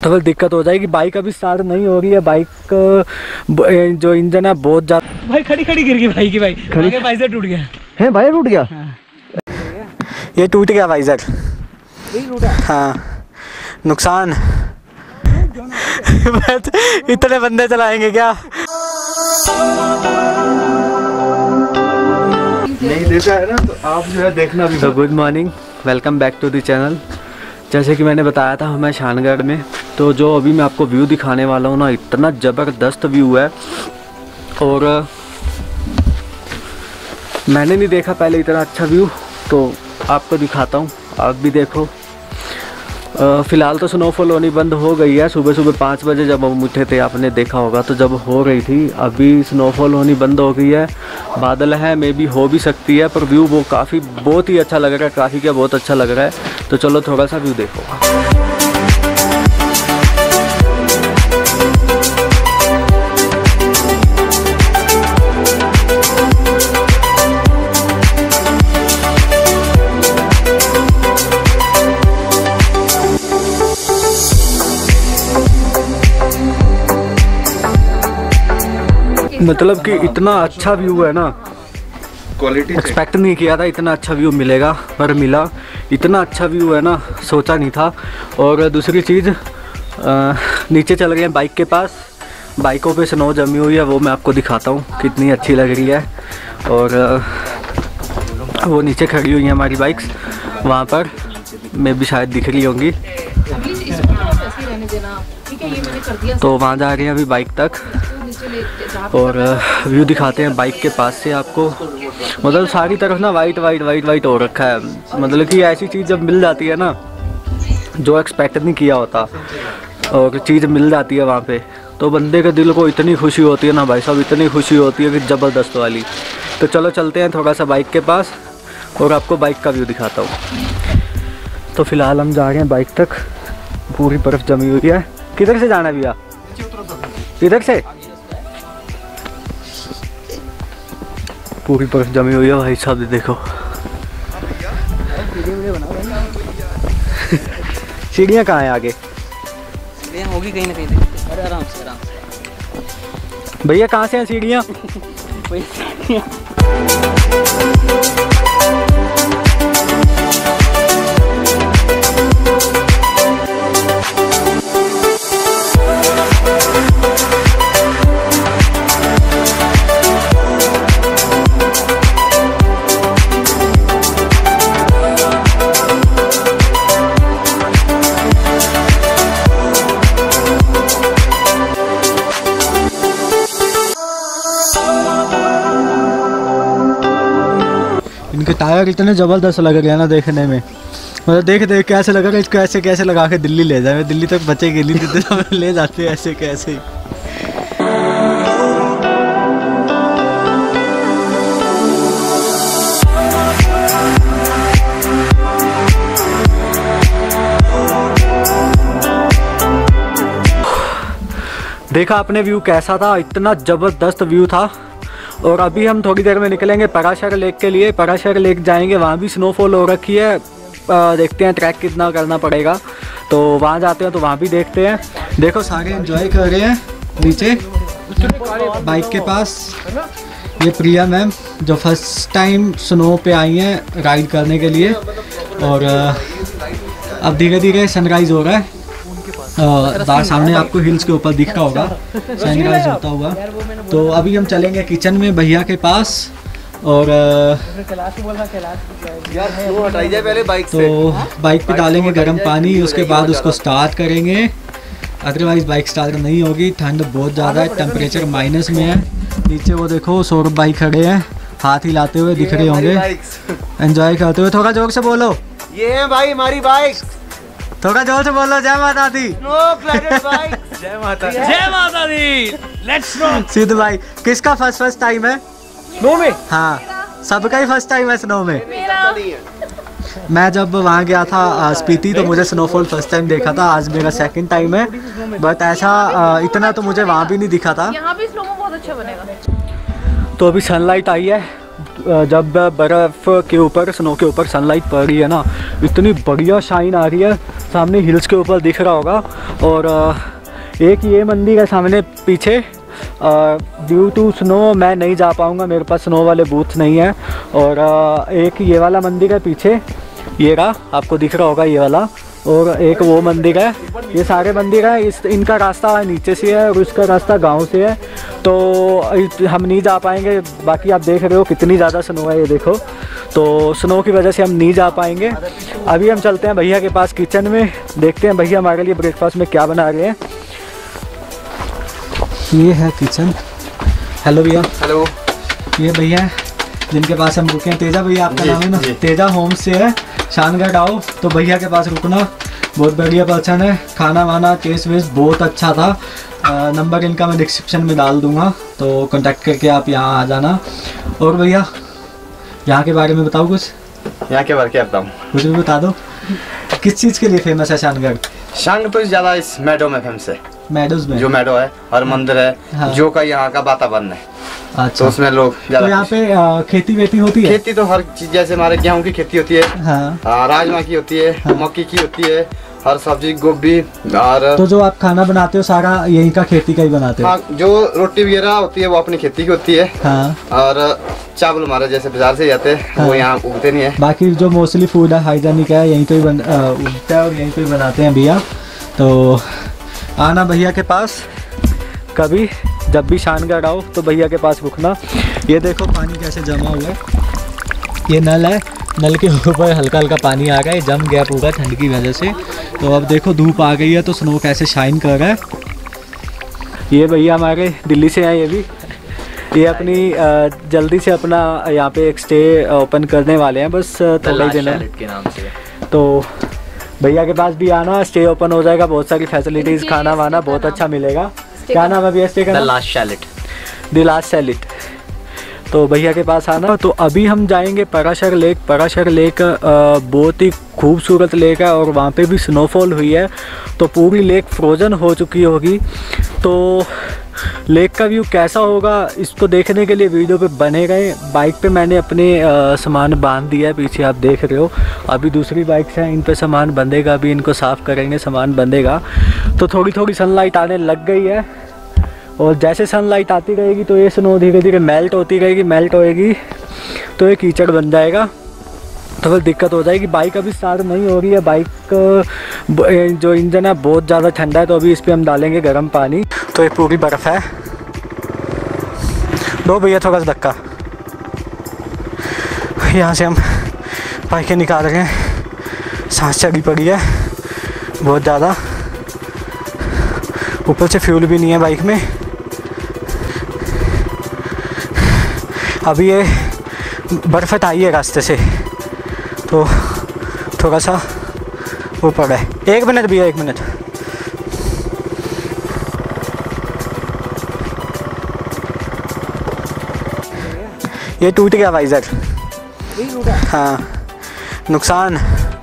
थोड़ी दिक्कत हो जाएगी। बाइक अभी स्टार्ट नहीं हो रही है, बाइक जो इंजन है बहुत ज़्यादा। भाई खड़ी खड़ी गिर गई भाई की, भाई खड़ी वाइजर टूट गया है। भाई टूट गया। हाँ। ये टूट गया वाइजर। हाँ नुकसान। इतने बंदे चलाएंगे क्या? नहीं देखा है ना, तो आप जो है देखना भी। तो good morning, welcome back to the channel. जैसे कि मैंने बताया था हमें शानगढ़ में, तो जो अभी मैं आपको व्यू दिखाने वाला हूँ ना, इतना ज़बरदस्त व्यू है और मैंने नहीं देखा पहले इतना अच्छा व्यू, तो आपको दिखाता हूँ, आप भी देखो। फ़िलहाल तो स्नोफॉल होनी बंद हो गई है। सुबह सुबह 5 बजे जब हम उठे थे, आपने देखा होगा, तो जब हो रही थी। अभी स्नोफॉल होनी बंद हो गई है, बादल है, मे बी हो भी सकती है, पर व्यू वो काफ़ी बहुत ही अच्छा लग रहा है, काफ़ी क्या बहुत अच्छा लग रहा है। तो चलो थोड़ा सा व्यू देखो। मतलब कि इतना अच्छा व्यू है ना, क्वालिटी एक्सपेक्ट नहीं किया था इतना अच्छा व्यू मिलेगा, पर मिला। इतना अच्छा व्यू है ना, सोचा नहीं था। और दूसरी चीज़, नीचे चल गए हैं बाइक के पास, बाइकों पे स्नो जमी हुई है, वो मैं आपको दिखाता हूँ कितनी अच्छी लग रही है। और वो नीचे खड़ी हुई हैं हमारी बाइक्स, वहाँ पर मैं भी शायद दिख रही होंगी। तो वहाँ जा रहे हैं अभी बाइक तक, और व्यू दिखाते हैं बाइक के पास से आपको। मतलब सारी तरफ ना वाइट वाइट वाइट वाइट हो रखा है। मतलब कि ऐसी चीज़ जब मिल जाती है ना, जो एक्सपेक्ट नहीं किया होता, और चीज़ मिल जाती है वहाँ पे, तो बंदे के दिल को इतनी खुशी होती है ना भाई साहब, इतनी खुशी होती है कि ज़बरदस्त वाली। तो चलो चलते हैं थोड़ा सा बाइक के पास और आपको बाइक का व्यू दिखाता हूँ। तो फ़िलहाल हम जा रहे हैं बाइक तक, पूरी बर्फ़ जमी हुई है। किधर से जाना है भैया? इधर से? पूरी बर्फ जमी हुई है भाई साहब, देखो। सीढ़ियाँ कहाँ हैं आगे? सीढ़ियाँ होगी कहीं ना कहीं। अरे आराम से आराम से। भैया कहाँ से हैं सीढ़ियाँ? इनके टायर इतने ज़बरदस्त लग रहे हैं ना देखने में। मतलब देख देख कैसे लग रहा है, इसको ऐसे कैसे लगा के दिल्ली ले जाए। दिल्ली तक बच्चे के लिए ले जाते हैं ऐसे कैसे। देखा आपने व्यू कैसा था? इतना ज़बरदस्त व्यू था। और अभी हम थोड़ी देर में निकलेंगे पराशर लेक के लिए। पराशर लेक जाएंगे, वहाँ भी स्नोफॉल हो रखी है। देखते हैं ट्रैक कितना करना पड़ेगा, तो वहाँ जाते हैं, तो वहाँ भी देखते हैं। देखो सारे एंजॉय कर रहे हैं नीचे बाइक के पास। ये प्रिया मैम जो फर्स्ट टाइम स्नो पे आई हैं राइड करने के लिए। और अब धीरे धीरे सनराइज़ हो रहा है। बाहर सामने आपको हिल्स के ऊपर दिख रहा होगा सनराइज होता हुआ। तो अभी हम चलेंगे किचन में भैया के पास, और तो बाइक पे डालेंगे गर्म पानी, उसके बाद उसको स्टार्ट करेंगे। अदरवाइज़ बाइक स्टार्ट नहीं होगी, ठंड बहुत ज़्यादा है, टेम्परेचर माइनस में है। नीचे वो देखो सौरभ भाई खड़े हैं, हाथ हिलाते हुए दिख रहे होंगे, एंजॉय करते हुए। थोड़ा जोर से बोलो। ये है भाई हमारी बाइक। थोड़ा जोर से बोलो। जय माता दी। जय माता दी। जय माता दी। Let's rock. सिद्ध भाई किसका फर्स्ट टाइम है स्नो में? हाँ सबका ही फर्स्ट टाइम है स्नो में। मैं जब वहाँ गया था स्पीति, तो मुझे स्नोफॉल फर्स्ट टाइम देखा था। आज मेरा सेकंड टाइम है, बट ऐसा इतना तो मुझे वहाँ भी नहीं दिखा था। यहाँ भी स्नो बहुत अच्छा बनेगा। तो अभी सनलाइट आई है, जब बर्फ़ के ऊपर, स्नो के ऊपर सनलाइट पड़ रही है ना, इतनी बढ़िया शाइन आ रही है। सामने हिल्स के ऊपर दिख रहा होगा। और एक ये मंदिर है सामने पीछे। ड्यू टू स्नो मैं नहीं जा पाऊँगा, मेरे पास स्नो वाले बूथ नहीं है। और एक ये वाला मंदिर है पीछे, ये रहा, आपको दिख रहा होगा ये वाला। और एक वो मंदिर है। ये सारे मंदिर हैं। इनका रास्ता नीचे से है और इसका रास्ता गांव से है, तो हम नहीं जा पाएंगे। बाकी आप देख रहे हो कितनी ज़्यादा स्नो है, ये देखो। तो स्नो की वजह से हम नहीं जा पाएंगे। अभी हम चलते हैं भैया के पास किचन में, देखते हैं भैया हमारे लिए ब्रेकफास्ट में क्या बना रहे हैं। ये है किचन। हेलो भैया। हेलो। ये भैया जिनके पास हम रुके हैं, तेजा भैया आपका नाम है ना? तेजा होम से है, शानगढ़ आओ तो भैया के पास रुकना। बहुत बढ़िया पर्सन है, खाना वाना टेस्ट वेस्ट बहुत अच्छा था। नंबर इनका मैं डिस्क्रिप्शन में डाल दूंगा, तो कांटेक्ट करके आप यहाँ आ जाना। और भैया यहाँ के बारे में बताओ कुछ। यहाँ के बारे क्या बताऊँ? कुछ भी बता दो। किस चीज़ के लिए फेमस है शानगढ़? शानगढ़ तो ज़्यादा इस मेडो में फेमस है। मेडोज में? जो मेडो है और मंदिर है। हाँ। जो का यहाँ का वातावरण है। अच्छा। तो उसमें लोग तो यहाँ पे खेती वेती होती है? खेती तो हर चीज, जैसे हमारे गेहूं की खेती होती है। हाँ। राजमा की होती है। हाँ। मक्की की होती है, हर सब्जी, गोभी। और तो जो आप खाना बनाते हो सारा यहीं का खेती का ही बनाते हो? हाँ, जो रोटी वगैरह होती है वो अपनी खेती की होती है। हाँ। और चावल हमारे जैसे बाजार से जाते हैं। हाँ। वो यहाँ उगते नहीं है। बाकी जो मोस्टली फूड है हाइजेनिक है, यहीं तो ही उगता है और यहीं तो ही बनाते हैं भैया। तो आना भैया के पास कभी, जब भी शानगढ़ आओ तो भैया के पास रुकना। ये देखो पानी कैसे जमा हुआ है। ये नल है, नल के ऊपर हल्का हल्का पानी आ रहा है, जम गया पूरा ठंड की वजह से। तो अब देखो धूप आ गई है तो स्नो कैसे शाइन कर रहा है। ये भैया हमारे दिल्ली से हैं, ये भी। ये अपनी जल्दी से अपना यहाँ पे एक स्टे ओपन करने वाले हैं, बस थोड़ा ही दिन है के नाम से। तो भैया के पास भी आना, स्टे ओपन हो जाएगा, बहुत सारी फैसिलिटीज़, खाना वाना बहुत अच्छा मिलेगा। क्या नाम है भैया स्टे का? The last chalet. The last chalet. तो भैया के पास आना। तो अभी हम जाएंगे पराशर लेक। पराशर लेक बहुत ही खूबसूरत लेक है और वहाँ पे भी स्नोफॉल हुई है, तो पूरी लेक फ्रोज़न हो चुकी होगी। तो लेक का व्यू कैसा होगा इसको देखने के लिए वीडियो पे बने रहे। बाइक पे मैंने अपने सामान बांध दिया है, पीछे आप देख रहे हो। अभी दूसरी बाइक्स हैं, इन पे सामान बंधेगा, अभी इनको साफ़ करेंगे, सामान बंधेगा। तो थोड़ी थोड़ी सनलाइट आने लग गई है और जैसे सनलाइट आती रहेगी तो ये स्नो धीरे धीरे मेल्ट होती रहेगी, मेल्ट होएगी तो ये कीचड़ बन जाएगा, तो फिर दिक्कत हो जाएगी। बाइक अभी स्टार्ट नहीं हो रही है, बाइक जो इंजन है बहुत ज़्यादा ठंडा है, तो अभी इस पर हम डालेंगे गर्म पानी। तो ये पूरी बर्फ़ है। दो भैया थोड़ा सा धक्का। यहाँ से हम बाइकें निकाल रहे हैं, सांस चढ़ी पड़ी है बहुत ज़्यादा, ऊपर से फ्यूल भी नहीं है बाइक में। अभी ये बर्फ़ आई है रास्ते से, तो थोड़ा सा ऊपर है। 1 मिनट भैया, 1 मिनट। ये टूट गया वाइज़र। हाँ, नुकसान।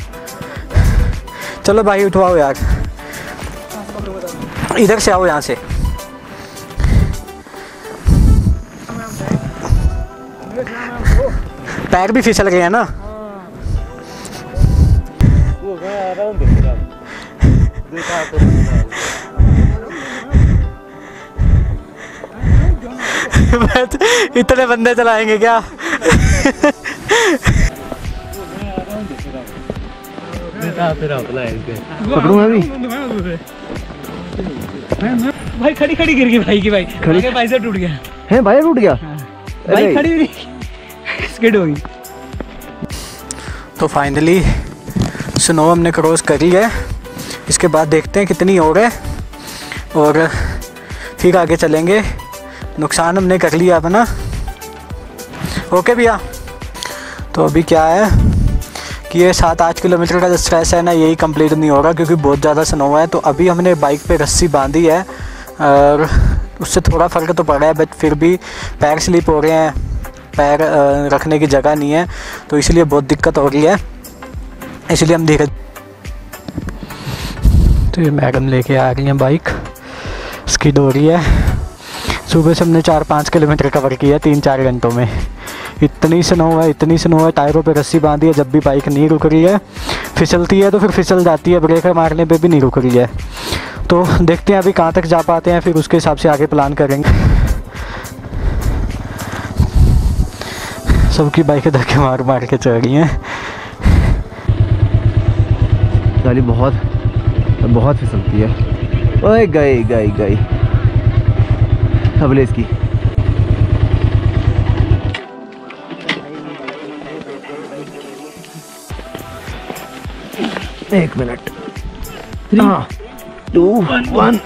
चलो भाई उठवाओ यार, इधर से आओ, यहाँ से। पैर भी फिसल गए हैं ना। इतने बंदे चलाएंगे क्या? पकड़ूं मैं भी? भाई खड़ी खड़ी गिर गई भाई की, भाई खड़ी भाई से टूट गया है। भाई टूट गया भाई, खड़ी हुई स्किड हो गई। तो फाइनली स्नो हमने क्रॉस कर ली है। इसके बाद देखते हैं कितनी और है और फिर आगे चलेंगे। नुकसान हमने कर लिया अपना। ओके भैया। तो अभी क्या है कि ये 7-8 किलोमीटर का जो स्ट्रेच है ना, यही कंप्लीट नहीं होगा क्योंकि बहुत ज़्यादा स्नो है। तो अभी हमने बाइक पे रस्सी बांधी है और उससे थोड़ा फ़र्क तो पड़ा है, बट फिर भी पैर स्लिप हो रहे हैं, पैर रखने की जगह नहीं है, तो इसलिए बहुत दिक्कत हो रही है। इसलिए हम धीरे। तो ये मैडम लेके आ रही हैं बाइक, स्किड हो रही है। सुबह से हमने 4-5 किलोमीटर कवर किया 3-4 घंटों में। इतनी स्नो है, इतनी स्नो है, टायरों पे रस्सी बांधी है, जब भी बाइक नहीं रुक रही है, फिसलती है तो फिर फिसल जाती है, ब्रेकर मारने पे भी नहीं रुक रही है। तो देखते हैं अभी कहाँ तक जा पाते हैं, फिर उसके हिसाब से आगे प्लान करेंगे। सबकी बाइकें धक्के मार मार के चल रही हैं। गाड़ी बहुत बहुत फिसलती है। ओए गई गई गई हबले इसकी। एक मिनट, 3 2 1।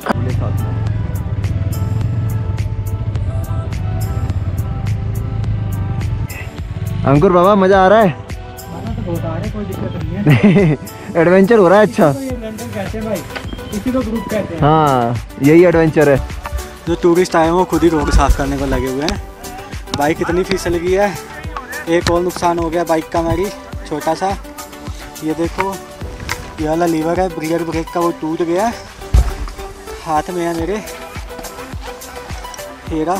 अंकुर बाबा मजा आ रहा है? कोई दिक्कत नहीं है। एडवेंचर हो रहा है। अच्छा इसी को ग्रुप कहते हैं। हाँ यही एडवेंचर है। जो टूरिस्ट आए हैं वो खुद ही रोड साफ करने को लगे हुए हैं। बाइक इतनी फिसल गई है। एक और नुकसान हो गया बाइक का हमारी, छोटा सा। ये देखो, ये वाला लीवर है रियर ब्रेक का, वो टूट गया है। हाथ में है मेरे, हेरा।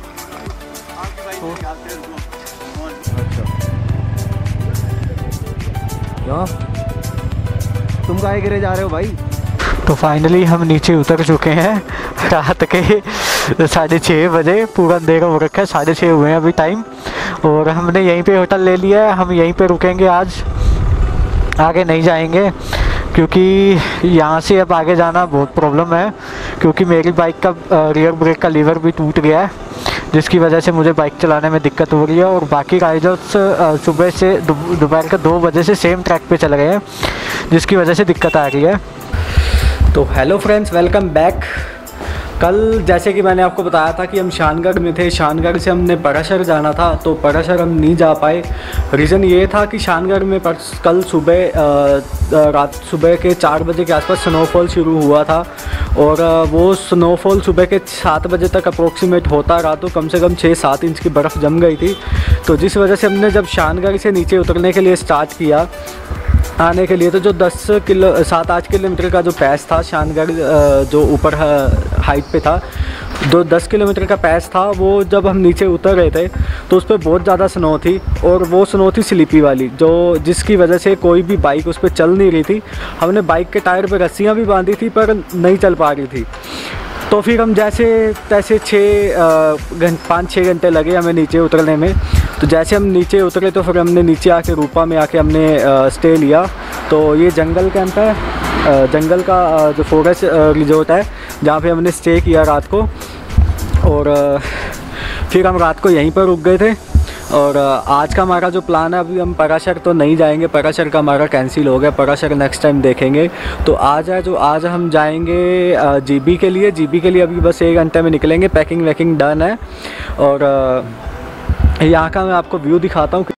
तुम काहे गिरे जा रहे हो भाई? तो फाइनली हम नीचे उतर चुके हैं। रात के 6:30 बजे, पूरा अंधेरा हो रखा है, 6:30 हुए हैं अभी टाइम। और हमने यहीं पे होटल ले लिया है, हम यहीं पे रुकेंगे आज, आगे नहीं जाएंगे क्योंकि यहाँ से अब आगे जाना बहुत प्रॉब्लम है, क्योंकि मेरी बाइक का रियर ब्रेक का लीवर भी टूट गया है, जिसकी वजह से मुझे बाइक चलाने में दिक्कत हो रही है। और बाकी राइडर्स सुबह से दोपहर के 2 बजे से सेम ट्रैक पे चल रहे हैं, जिसकी वजह से दिक्कत आ रही है। तो हेलो फ्रेंड्स, वेलकम बैक। कल जैसे कि मैंने आपको बताया था कि हम शानगढ़ में थे, शानगढ़ से हमने पराशर जाना था, तो पराशर हम नहीं जा पाए। रीज़न ये था कि शानगढ़ में कल सुबह के 4 बजे के आसपास स्नोफॉल शुरू हुआ था, और वो स्नोफॉल सुबह के 7 बजे तक अप्रोक्सीमेट होता रहा, तो कम से कम 6-7 इंच की बर्फ़ जम गई थी। तो जिस वजह से हमने जब शानगढ़ से नीचे उतरने के लिए स्टार्ट किया आने के लिए, तो जो 7-8 किलोमीटर का जो पैस था शानगढ़, जो ऊपर हाइट पे था, 10 किलोमीटर का पैस था, वो जब हम नीचे उतर रहे थे तो उस पर बहुत ज़्यादा स्नो थी, और वो स्नो थी स्लिपी वाली, जो जिसकी वजह से कोई भी बाइक उस पर चल नहीं रही थी। हमने बाइक के टायर पर रस्सियाँ भी बांधी थी पर नहीं चल पा रही थी। तो फिर हम जैसे तैसे 5-6 घंटे लगे हमें नीचे उतरने में। तो जैसे हम नीचे उतरे तो फिर हमने नीचे आके रूपा में आके हमने स्टे लिया। तो ये जंगल कैंप है, जंगल का जो फॉरेस्ट रिजॉर्ट है, जहाँ पे हमने स्टे किया रात को। और फिर हम रात को यहीं पर रुक गए थे। और आज का हमारा जो प्लान है, अभी हम पराशर तो नहीं जाएंगे, पराशर का हमारा कैंसिल हो गया, पराशर नेक्स्ट टाइम देखेंगे। तो आज हम जाएंगे जीबी के लिए। जीबी के लिए अभी बस 1 घंटे में निकलेंगे, पैकिंग वैकिंग डन है। और यहाँ का मैं आपको व्यू दिखाता हूँ।